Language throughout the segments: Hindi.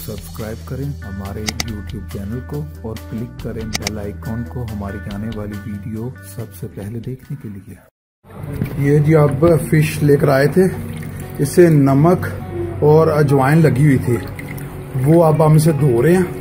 सब्सक्राइब करें हमारे YouTube चैनल को और क्लिक करें बेल आइकॉन को हमारी आने वाली वीडियो सबसे पहले देखने के लिए। ये जी अब फिश लेकर आए थे, इससे नमक और अजवाइन लगी हुई थी, वो अब हम इसे धो रहे हैं।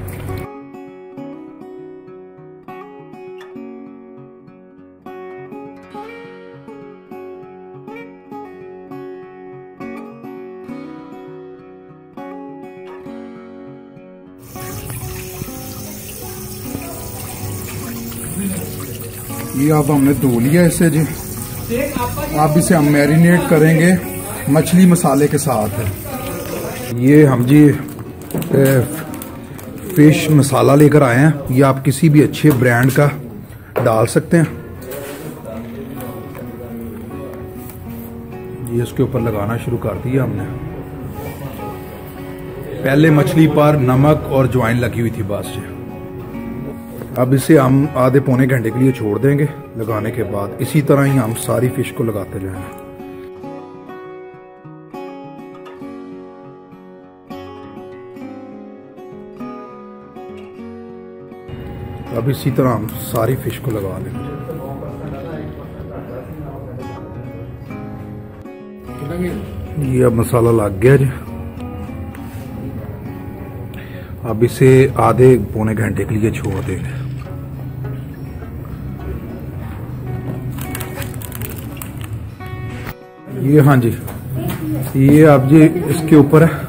ये अब हमने धो लिया इसे जी। अब इसे हम मैरिनेट करेंगे मछली मसाले के साथ। ये हम जी फिश मसाला लेकर आए हैं, ये आप किसी भी अच्छे ब्रांड का डाल सकते हैं। ये इसके ऊपर लगाना शुरू कर दिया हमने। पहले मछली पर नमक और अजवाइन लगी हुई थी बस जी। अब इसे हम आधे पौने घंटे के लिए छोड़ देंगे। लगाने के बाद इसी तरह ही हम सारी फिश को लगाते जाएंगे। अब इसी तरह हम सारी फिश को लगा लेंगे। ये अब मसाला लग गया जी। अब इसे आधे पौने घंटे के लिए छोड़ देंगे। ये हाँ जी, ये अब जी इसके ऊपर है।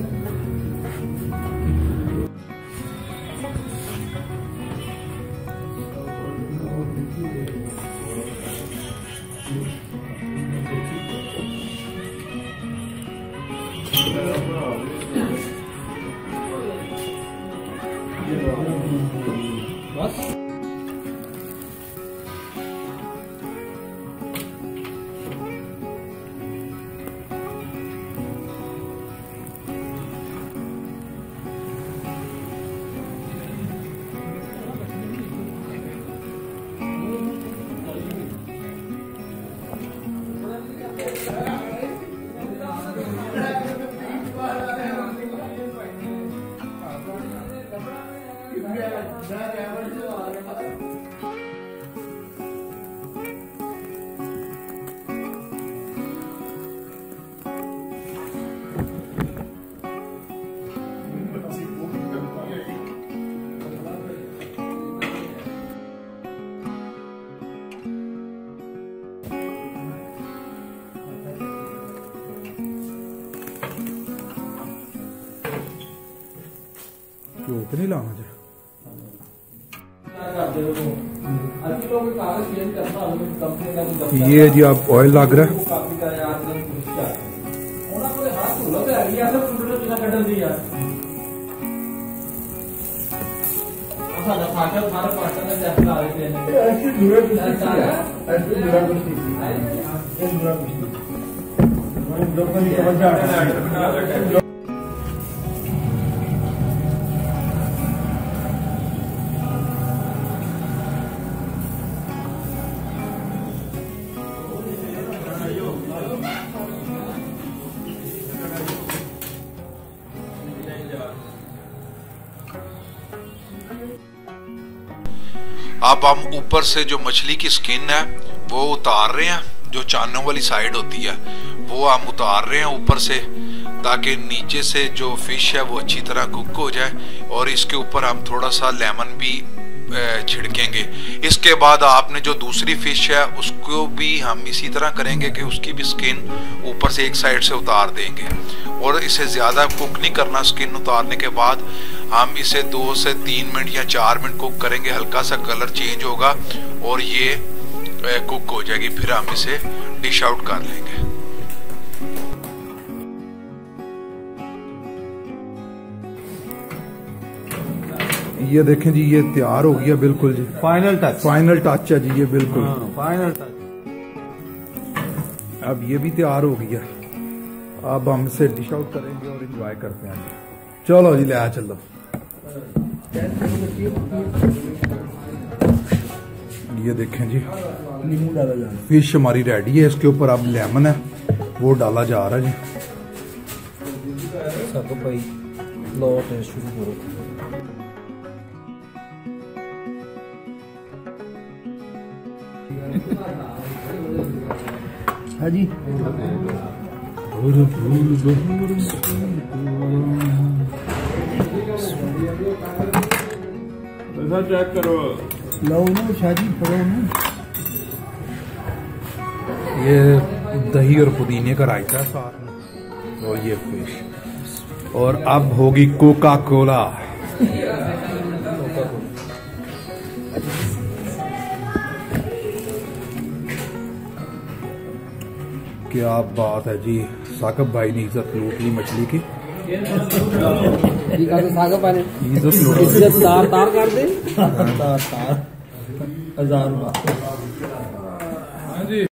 नहीं लाना चाहिए। ये जी आप ऑयल लग रहा है। अब हम ऊपर से जो मछली की स्किन है वो उतार रहे हैं, जो चानों वाली साइड होती है वो हम उतार रहे हैं ऊपर से, ताकि नीचे से जो फिश है वो अच्छी तरह कुक हो जाए। और इसके ऊपर हम थोड़ा सा लेमन भी छिड़केंगे। इसके बाद आपने जो दूसरी फिश है उसको भी हम इसी तरह करेंगे कि उसकी भी स्किन ऊपर से एक साइड से उतार देंगे। और इसे ज़्यादा कुक नहीं करना। स्किन उतारने के बाद हम इसे 2 से 3 मिनट या 4 मिनट कुक करेंगे। हल्का सा कलर चेंज होगा और ये कुक हो जाएगी। फिर हम इसे डिश आउट कर लेंगे। ये देखें जी, ये तैयार हो गया बिल्कुल जी। फाइनल टच है जी ये बिल्कुल। Final touch. अब ये भी तैयार हो गया। अब हम इसे डिश आउट करेंगे और एंजॉय करते हैं। चलो जी, ले आ चलो। ये देखें जी, नींबू डाला जा रहा है। फिश हमारी रेडी है। इसके ऊपर अब लेमन है वो डाला जा रहा है जी। लो टेस्ट शुरू करो। हाँ जी चेक करो। लो ना शाह जी, पढ़ो ना। ये दही और पुदीने का रायता साथ में, और ये फिश, और अब होगी कोका कोला। क्या बात है जी, साकब भाई ने इज्जत लूट ली मछली की। इज्जत लूट, इज्जत तार तार कर दे। तार तार 1000 रुपया।